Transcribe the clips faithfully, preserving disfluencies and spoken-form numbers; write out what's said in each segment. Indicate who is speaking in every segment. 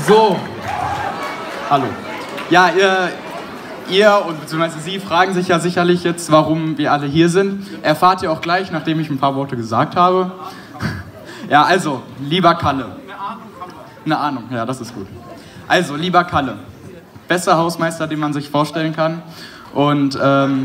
Speaker 1: So, hallo. Ja, ihr, ihr und beziehungsweise Sie fragen sich ja sicherlich jetzt, warum wir alle hier sind. Erfahrt ihr auch gleich, nachdem ich ein paar Worte gesagt habe. Ja, also, lieber Kalle. Eine Ahnung, ja, das ist gut. Also, lieber Kalle, bester Hausmeister, den man sich vorstellen kann. Und, ähm...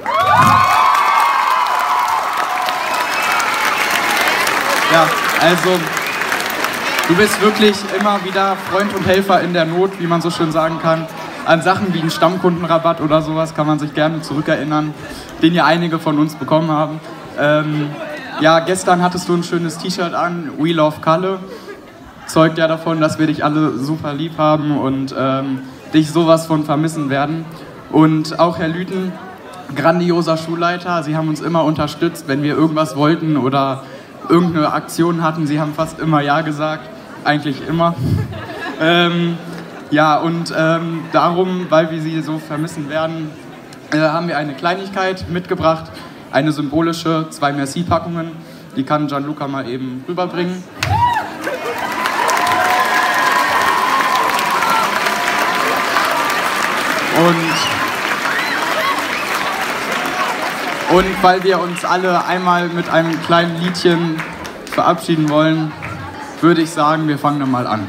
Speaker 1: ja, also... Du bist wirklich immer wieder Freund und Helfer in der Not, wie man so schön sagen kann. An Sachen wie einen Stammkundenrabatt oder sowas kann man sich gerne zurückerinnern, den ja einige von uns bekommen haben. Ähm, ja, gestern hattest du ein schönes T-Shirt an, We Love Kalle. Zeugt ja davon, dass wir dich alle super lieb haben und ähm, dich sowas von vermissen werden. Und auch Herr Lüten, grandioser Schulleiter, Sie haben uns immer unterstützt, wenn wir irgendwas wollten oder irgendeine Aktion hatten. Sie haben fast immer Ja gesagt. Eigentlich immer. ähm, ja, und ähm, darum, weil wir sie so vermissen werden, äh, haben wir eine Kleinigkeit mitgebracht. Eine symbolische, zwei Merci-Packungen. Die kann Gianluca mal eben rüberbringen. Und, und weil wir uns alle einmal mit einem kleinen Liedchen verabschieden wollen, würde ich sagen, wir fangen dann mal an.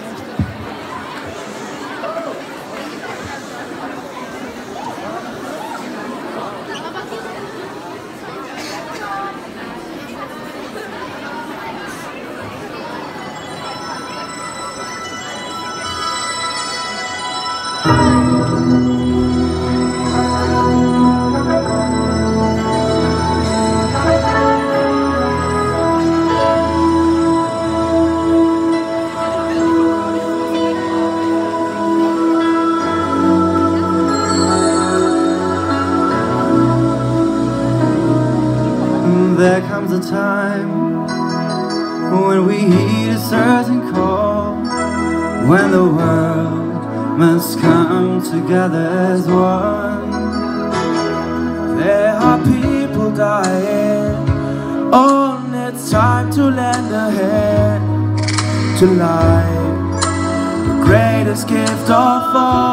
Speaker 2: There comes a time when we heed a certain call, when the world must come together as one. There are people dying, oh, and it's time to lend a hand to life, the greatest gift of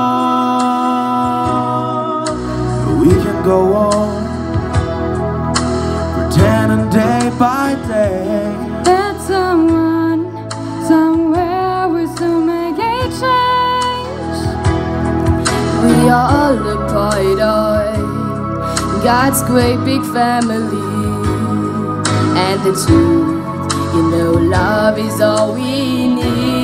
Speaker 2: all. We can go on pretending day by day
Speaker 3: that someone, somewhere will soon make a change. We are all a part of God's great big family, and the truth, you know, love is all we need.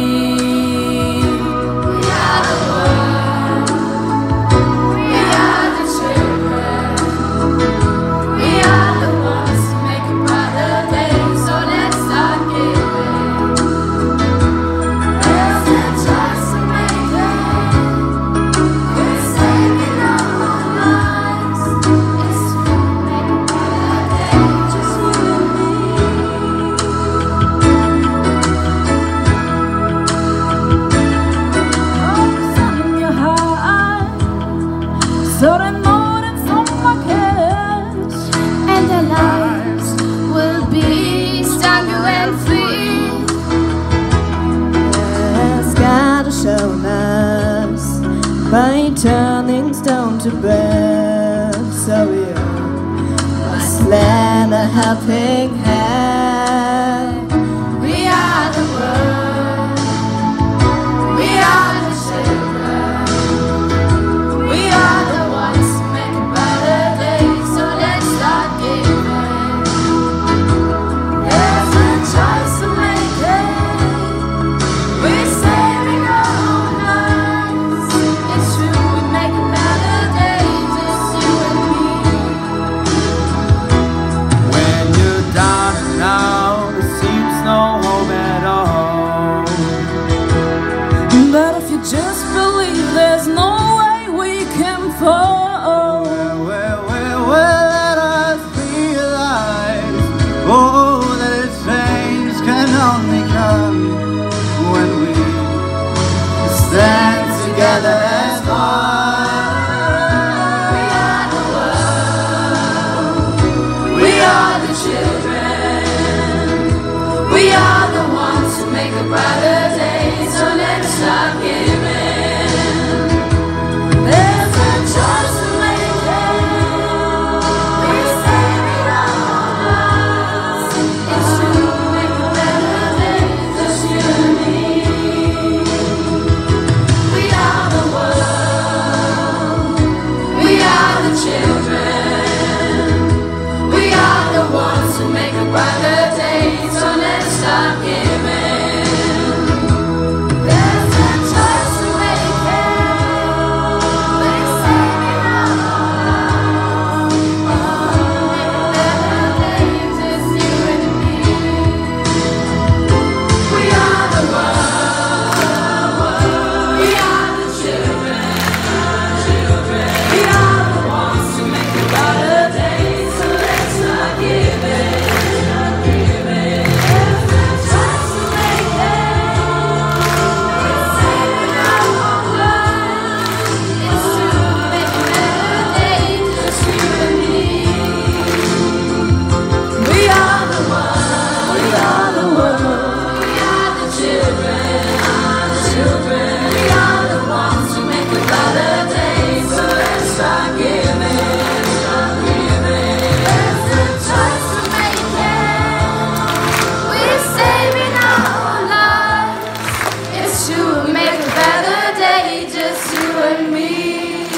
Speaker 3: We are the world, we are the children, we are the ones to make a brighter day, so let's start giving. There's a choice to make it, we're saving our own lives. It's true, make a brighter day, just you and me. Oh, something in your heart, so that more than someone cares, and their lives will be stronger and free.
Speaker 2: Yes, God has shown us by turning stone to bread, so we must lend a helping hand.
Speaker 3: We are the world, we are the children, we are the ones to make a brighter day, so let's start giving. There's a choice to make it, we're saving our own lives. It's true, we make a better day, just you and me.
Speaker 2: When you're down and out, there seems no hope at all.
Speaker 3: But if you just believe, there's no way we can fall.
Speaker 2: Well, well, well, well, let us realize, oh, that change can only come when we stand together as one.
Speaker 3: We are the world, we are the children, we are the ones who make a brighter day, so let's start and me.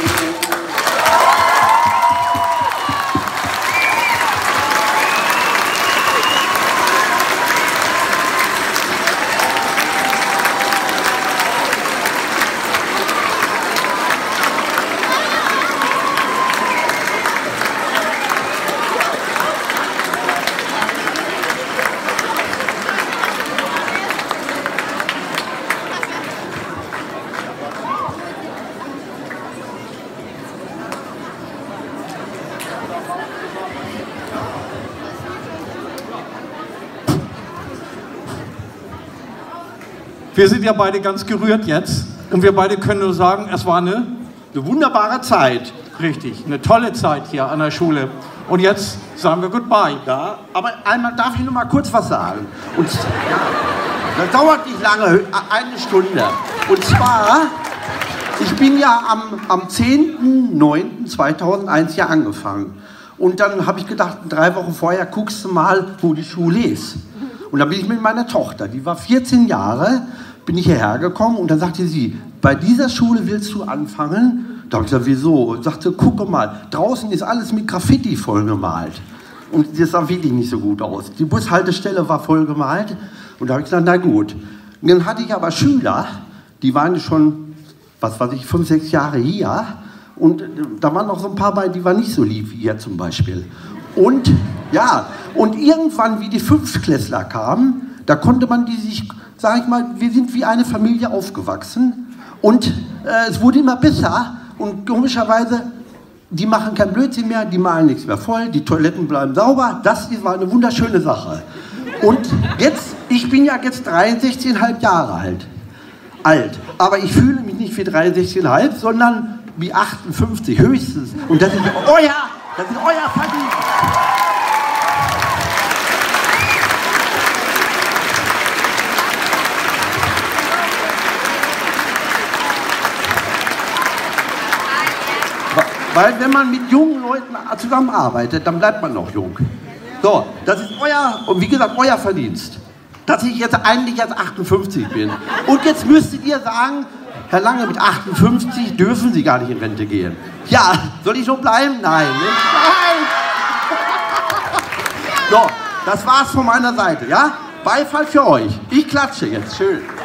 Speaker 4: Wir sind ja beide ganz gerührt jetzt und wir beide können nur sagen, es war eine,
Speaker 5: eine wunderbare Zeit.
Speaker 4: Richtig, eine tolle Zeit hier an der Schule. Und jetzt sagen wir Goodbye.
Speaker 5: Ja, aber einmal darf ich noch mal kurz was sagen. Und ja, das dauert nicht lange, eine Stunde. Und zwar, ich bin ja am, am zehnten neunten zweitausendeins hier angefangen. Und dann habe ich gedacht, drei Wochen vorher guckst du mal, wo die Schule ist. Und dann bin ich mit meiner Tochter, die war vierzehn Jahre, bin ich hierher gekommen und dann sagte sie, bei dieser Schule willst du anfangen? Da habe ich gesagt, wieso? Und sagte, gucke mal, draußen ist alles mit Graffiti vollgemalt. Und das sah wirklich nicht so gut aus. Die Bushaltestelle war vollgemalt und da habe ich gesagt, na gut. Und dann hatte ich aber Schüler, die waren schon, was weiß ich, fünf, sechs Jahre hier. Und da waren noch so ein paar bei, die waren nicht so lieb wie ihr zum Beispiel. Und ja, und irgendwann, wie die Fünftklässler kamen, da konnte man die sich, sag ich mal, wir sind wie eine Familie aufgewachsen. Und äh, es wurde immer besser. Und komischerweise, die machen kein Blödsinn mehr, die malen nichts mehr voll, die Toiletten bleiben sauber. Das war eine wunderschöne Sache. Und jetzt, ich bin ja jetzt dreiundsechzig Komma fünf Jahre alt. Alt. Aber ich fühle mich nicht wie dreiundsechzig Komma fünf, sondern wie achtundfünfzig höchstens. Und das ist euer, das ist euer Verdienst. Weil wenn man mit jungen Leuten zusammenarbeitet, dann bleibt man noch jung. So, das ist euer, und wie gesagt, euer Verdienst, dass ich jetzt eigentlich jetzt achtundfünfzig bin. Und jetzt müsstet ihr sagen, Herr Lange, mit achtundfünfzig dürfen Sie gar nicht in Rente gehen. Ja, soll ich so bleiben? Nein. Nicht? Nein! So, das war's von meiner Seite, ja? Beifall für euch. Ich klatsche jetzt, schön.